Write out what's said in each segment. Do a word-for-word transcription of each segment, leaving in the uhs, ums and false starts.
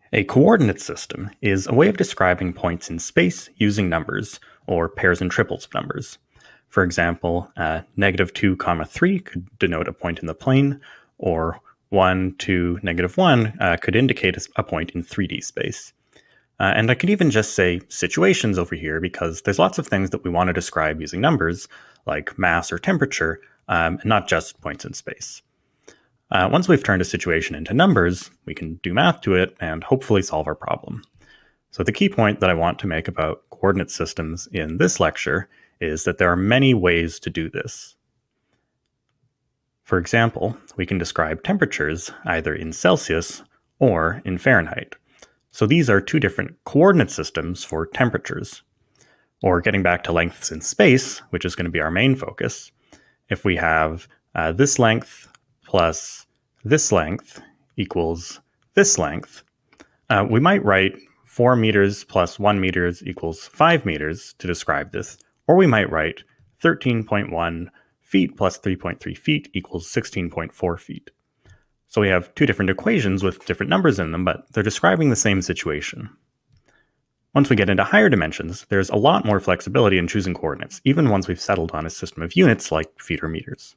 A coordinate system is a way of describing points in space using numbers, or pairs and triples of numbers. For example, uh, negative two comma three could denote a point in the plane, or one, two, negative one uh, could indicate a point in three D space. Uh, and I could even just say situations over here because there's lots of things that we want to describe using numbers, like mass or temperature, um, and not just points in space. Uh, once we've turned a situation into numbers, we can do math to it and hopefully solve our problem. So the key point that I want to make about coordinate systems in this lecture is that there are many ways to do this. For example, we can describe temperatures either in Celsius or in Fahrenheit. So these are two different coordinate systems for temperatures. Or getting back to lengths in space, which is going to be our main focus, if we have uh, this length plus this length equals this length, uh, we might write four meters plus one meters equals five meters to describe this, or we might write thirteen point one feet plus three point three feet equals sixteen point four feet. So we have two different equations with different numbers in them, but they're describing the same situation. Once we get into higher dimensions, there's a lot more flexibility in choosing coordinates, even once we've settled on a system of units like feet or meters.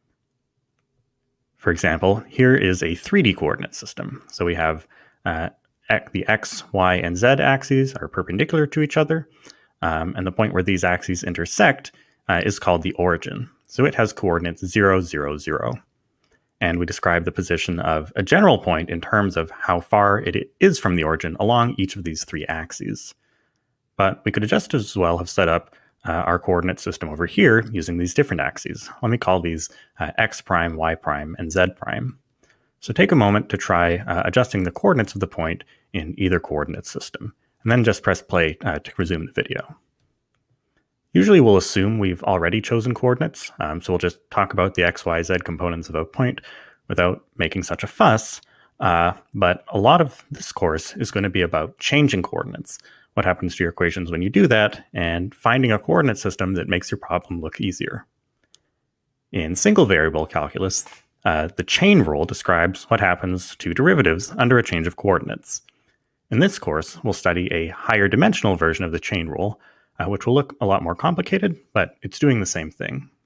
For example, here is a three D coordinate system. So we have uh, the x, y, and z axes are perpendicular to each other, um, and the point where these axes intersect uh, is called the origin. So it has coordinates zero, zero, zero. And we describe the position of a general point in terms of how far it is from the origin along each of these three axes. But we could just as well have set up uh, our coordinate system over here using these different axes. Let me call these uh, x prime, y prime, and z prime. So take a moment to try uh, adjusting the coordinates of the point in either coordinate system, and then just press play uh, to resume the video. Usually we'll assume we've already chosen coordinates, um, so we'll just talk about the x, y, z components of a point without making such a fuss, uh, but a lot of this course is going to be about changing coordinates, what happens to your equations when you do that, and finding a coordinate system that makes your problem look easier. In single variable calculus, uh, the chain rule describes what happens to derivatives under a change of coordinates. In this course, we'll study a higher dimensional version of the chain rule, Uh, which will look a lot more complicated, but it's doing the same thing.